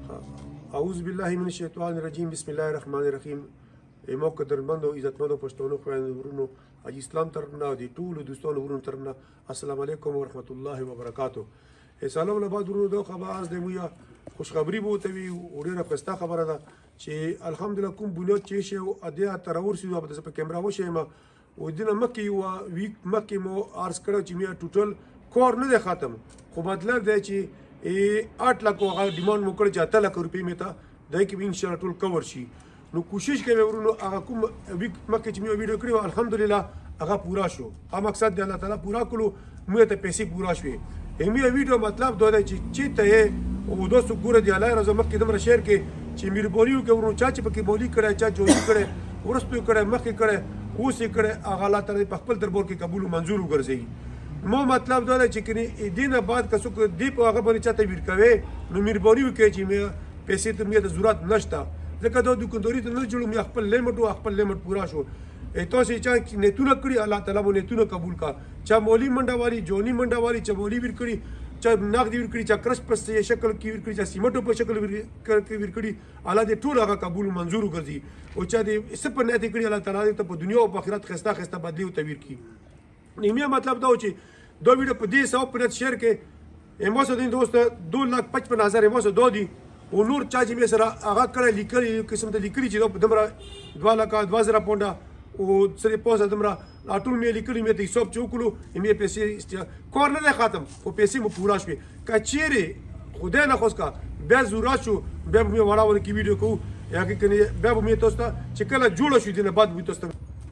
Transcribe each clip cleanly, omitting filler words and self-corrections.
اعوذ بالله من الشیطان الرجیم بسم الله الرحمن الرحیم ایمو قدرمندو عزتمندو پښتونو خویندو ورونو حاجی اسلام طرفنا دی ټولو دوستانو ورونو طرفنا السلام علیکم ورحمت الله وبرکاتو سلام له بعد ورونو دغه خبر از دمویا خوشخبری بوته وی وړه پستا خبره ده چې الحمدلله کوم بنیاد چې شی او ادیا تر ورسېدو په دغه کیمرا وشه ما ودینه مکه یو ویک مکه مو ارز کړو چې میا ټوټل کور نه ختم خو مطلب دی چې 8 لک هغه ډیماند مو کړ چې 8 لک روپۍ میته دای کې ان شاء الله ټول کور شي نو کوشش کوي ورونو هغه کوم ویک مکه چې مې ویډیو کړو الحمدلله هغه پورا شو هغه مقصد دی الله تعالی پورا کړو مې ته پیسې پورا شوې مې ویډیو مطلب دا دی چې ته او دوستو ګوره دی الله رضا مکه دمر شهر کې چې میربونیو کې ورونو چا چې پکې بولی کړه چا جوړی کړه ورستو کړه مخې کړه اوس یې کړه هغه الله تعالی په خپل دربار کې قبول منظور وګرځي مو مطلب دا دی چې کني دینه بعد که څوک دی په هغه باندې چاته ویر کوي نو میربونیو کې چې مې پیسې ته مې د ضرورت نشته ځکه دا دکانداري ته نه جوړم مې خپل لیمټ پورا شو تاسو چې نیتونه کړی الله تعالی مو نیتونه قبول کا چا مولی منډه والی جونی منډه والی چا مولی ویر کړی چا نقد ویر کړی چا کرش په شکل کې ویر کړی چا سیمټو په شکل کې ویر کړی الله دې ټول هغه قبول منظور وګرځي او چا دې سپه نیت کړی الله تعالی ته په دنیا او په آخرت خسته بدلی او تویر کی نیمه مطلب دا و چې دو ویډیو په دې 100% شیر کې امو سره دوست 2,55,000 امو سره دو دي او نور چا چې مې سره هغه کړه لیکلي قسم ته لیکلي چې دمره 2,02,000 پونډه او سره پوسه دمره ټول مې لیکلي مې ته حساب چوکلو مې پیسې کور نه ختم خو پیسې مو پورا شوې کچېره خدای نه خوښ کا بیا ضرورت شو بیا مې وړاول کې ویډیو کوو یا کې بیا مې تاسو ته چې کله جوړ شو دینه بعد به تاسو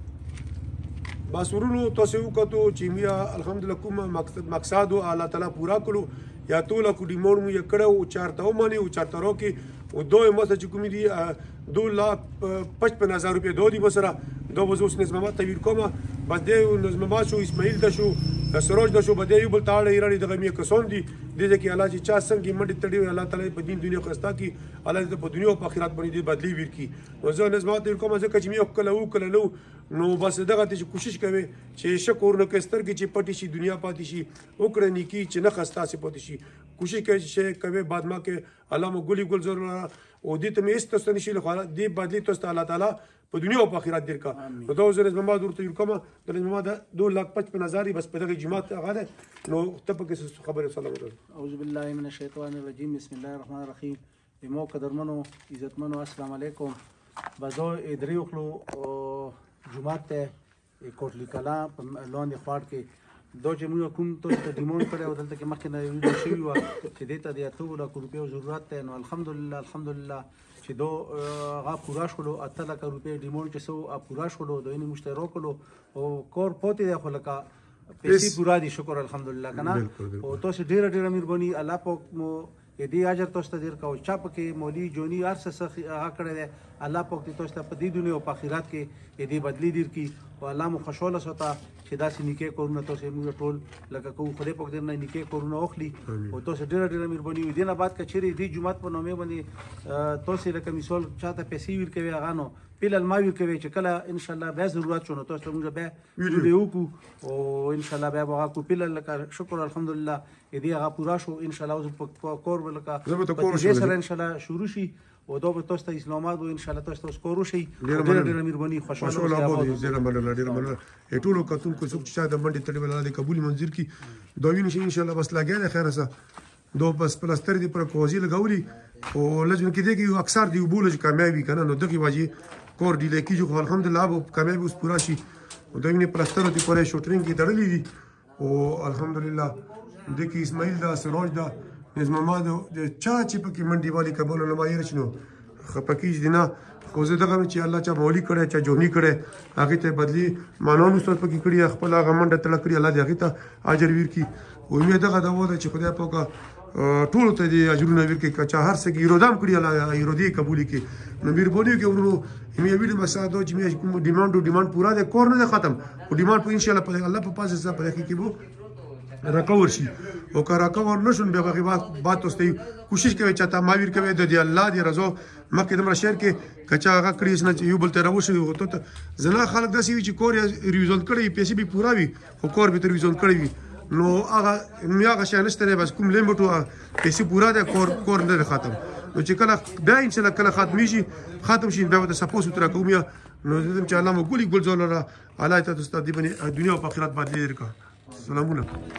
بس ورونو تاسو وکړو چې مې الحمدلله کوم مقصد او الله تعالی پورا کړو یا ټول کو ډیمور مو یې کړو او چارته ومني او چارته روکي او دوه مسه چې کوم دي 2,55,000 روپۍ دوه دي بسره دو وزوس نظم ما تویر کومه بده نظم ما شو اسماعیل د شو سروج د شو بده یو بل تاړه ایرانی دغه مې کسون دي د دې کې الله چې چا څنګه منډي تړي الله تعالی په دین دنیا خستا کی الله دې په دنیا او په آخرت باندې دې بدلی ویر کی نو زه نظم ما تویر کومه ځکه چې مې کله و کله نو نو بس دغه ته کوشش کوي چې شکر نو کستر کې چې پټي شي دنیا پاتې شي وکړه نیکی چې نه خستا سي پاتې شي کوشش کوي چې کوي بعد ما کې الله مو ګولي ګل ضرور او دې ته مې استثناء نشي له دې بدلی تاسو الله تعالی په دنیا او په آخرت دیر کا نو دا زره زما دورته یو کومه د زما د 2,55,000 بس په دغه جماعت هغه نو ته په کې خبره صلی الله علیه اعوذ بالله من الشیطان الرجیم بسم الله الرحمن الرحیم مو قدرمنو عزتمنو السلام علیکم بازو ادریو خلو جماعت ته کوټلی کلا په لاندې خواړ کې دو چې موږ کوم ته ډیمون کړو او دلته کې مخکې نه ویډیو شوی و چې دې ته د 8 لک روپیو ضرورت ده نو الحمدلله چې دو غا پورا شولو 8 لک روپۍ ډیمون چې سو پورا شولو دوی نه مشترک کولو او کور پوتې د خلکا پیسې پورا دي شکر الحمدلله کنه او تاسو ډیره مهرباني الله پاک مو دې اجر تاسو ته ډیر کو چا پکې مولي جونی ارسه هغه کړی الله پاک دې تاسو ته په دې دنیا او په آخرت کې دې بدلی دیر کی او الله مو خوشاله سوتا چې دا سې نیکه کورونه تاسو موږ ټول لکه کو خدای پاک دې نه نیکه کورونه اخلي او تاسو ډیره مهرباني وي دینه بعد کچېری دې جمعه په نومه باندې تاسو لکه مثال چاته پیسې ور کوي هغه نو پیل ما ور کوي چې کله ان شاء الله به ضرورت شونه تاسو موږ به ویډیو کو او ان شاء الله به هغه کو پیل لکه شکر الحمدلله دې هغه پورا شو ان شاء الله په کور ولکه دې سره ان شاء الله شروع شي او دا به تاسو ته اسلامات او ان شاء الله تاسو کورو شي ډیره مهرباني خوشاله اوسئ ډیره مننه ټولو کتون کو څوک چې د منډي تړي ولا د قبول منظور کی دوی نشي ان شاء الله بس لګیا خیر سره دو بس پلستر دی پر کوزي لګولي او لږ کې دی کې اکثر دی وبول چې کامیابی کنه نو دغه واجی کور دی لکه جو الحمدلله اب کامیابی اوس پورا شي او دوی نه پلستر دی پر شوټرینګ کې تړلې دي او الحمدلله د کې اسماعیل دا سروج دا نظم ما د چا چې پکې منډي والی قبول نه مایر شنو خپکیج دینا خو زه دغه چې الله چا مولی کړي چا جوړنی کړي هغه ته بدلی مانونو ست پکې کړي خپل هغه منډه تل کړی الله دې هغه ته اجر ویر کی او امید دغه دا وده چې خدای پاک ټول ته دې اجرونه ویر کی چا هر څه کې ایرودام کړی الله ایرودی قبول کی نو مهرباني کې ورونو همې ویډیو مساعد چې مې کوم ډیماند پورا ده کور نه ختم او ډیماند په ان شاء الله په الله په پاسه څه په کې بو رکور شي او که رکور نشون بیا هغه بات تاسو کوشش کوي چې تا ماویر کوي د دې الله دی رضا مکه دمر شهر کې کچا هغه کړی نه یو بل ته راوښي او ته زنا خلک داسې وي چې کور ریوزول کړي پیسې به پورا وي او کور به ریوزول کړي وي نو هغه میاغه شانشته بس کوم لیمټو پیسې پورا ده کور نه ختم نو چې کله بیا ان شاء الله کله ختم شي بیا ته سپوس تر کوم یا نو دې چې الله مو ګولي ګل زول را الله ته تاسو دې باندې دنیا او آخرت باندې درکا سلامونه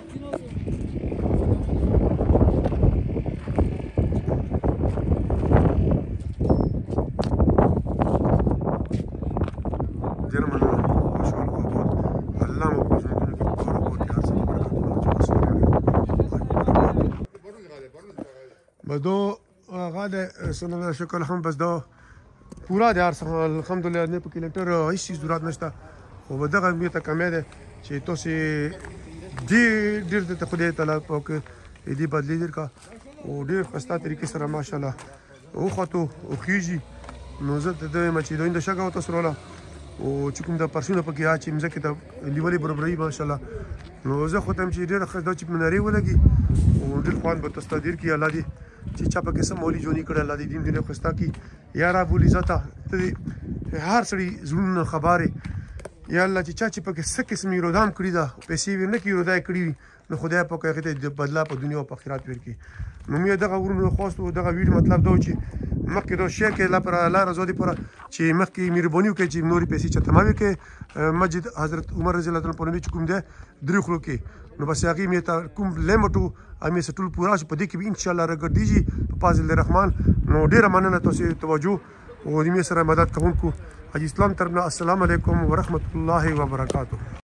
بس دو غاده سنه شکر هم بس دو پورا د الحمدلله نه په کلنټر هیڅ چیز ضرورت نشته او دغه مې ته کمه ده چې تاسو ډیر د خدای تعالی په دې بدلی درکا او ډیر خسته طریقې سره ماشاءالله او خاطو او خيږي نو زه د مچې دوی د شګه تاسو رااله او چې کوم د پرسونه پکې چې مزکه ته لیولې برابرۍ ماشاءالله نو زه خو ته چې ډیر خدای چې مناري ولګي او ډیر خوان به تاسو ډیر کی الله دې چې چا پکې سم مولي جوړی کړه الله دې دین دې خوستا کی یا رب العزت ته هر سړي زړونه خبره یا الله چې چا چې پکې سکه سمې رودام کړی دا پیسې ورنه کی رودای کړی نو خدای په کوي ته بدلا په دنیا او په آخرت ورکی نو مې دغه ورونو خواستو دغه ویډیو مطلب دا چې مخکې دا شیر کې الله پر الله رضا دي پر چې مخکې مهرباني وکړي چې نوري پیسې چته ما وکړي مسجد حضرت عمر رضی الله عنه په نوم چې کوم ده درې خلو کې نو بس هغه مې ته کوم لیمټو امي سټول پورا شو په دې کې ان شاء الله رګرديږي په فضل الرحمن نو ډیره مننه تاسو توجه او دې سره مدد کوونکو حاجی اسلام طرفنا السلام علیکم ورحمت الله وبرکاته